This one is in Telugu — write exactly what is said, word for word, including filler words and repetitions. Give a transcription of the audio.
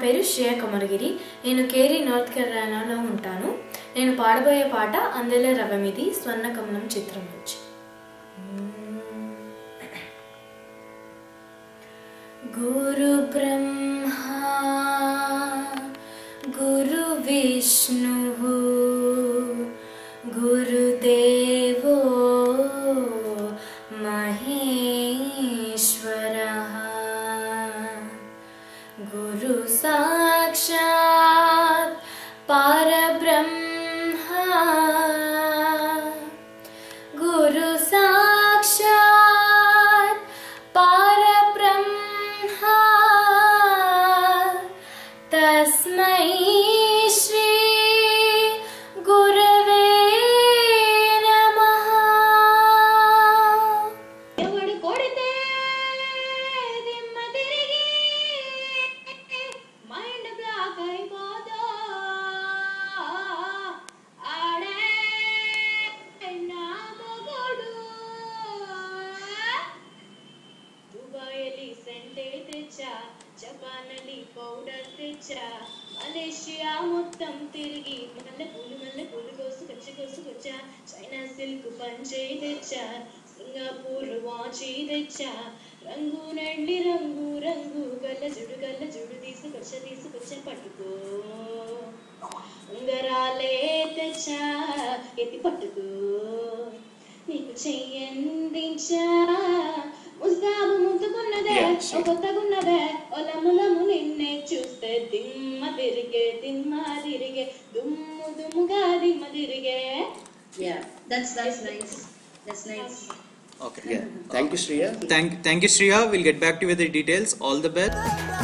పేరు శ్రేయ కమరగిరి. నేను కేరీ నార్త్ కెరళలో ఉంటాను. నేను పాడబోయే పాట అందెల రవమిది స్వర్ణ కమలం చిత్రం నుంచి. గురు బ్రహ్మా గురు విష్ణు గురుదేవో మహేశ్వరః गुरु साक्षात् परब्रह्मा गुरु साक्षात् परब्रह्मा तस्मै श्री गुरवे नमः. జపానలి పౌడర్ తెచ్చా మలేషియా మొత్తం తిరిగి మల్లె పూలు మల్లె పూలు కోసు కచ్చి కోసుకొచ్చా చైనా సిల్క్ పంచే తెచ్చా సింగపూర్ వాచి తెచ్చా రంగు నెండి రంగు రంగు గల్ల జుడు గల్ల జుడు తీసుకొచ్చ తీసుకొచ్చ పట్టుకో ఉంగరాలే తెచ్చా ఎత్తి పట్టుకో నీకు చెయ్యందించా ముస్తాబు ముందుకున్నదే కొత్తగున్నదే ఒలములము నిన్నే చూస్తే దిమ్మ తిరిగే దిమ్మ తిరిగే దుమ్ము దుమ్ముగా దిమ్మ తిరిగే. Yeah, that's that's nice. That's nice. Okay. Yeah. Thank you, Shreya. Thank thank you, Shreya. We'll get back to you with the details. All the best.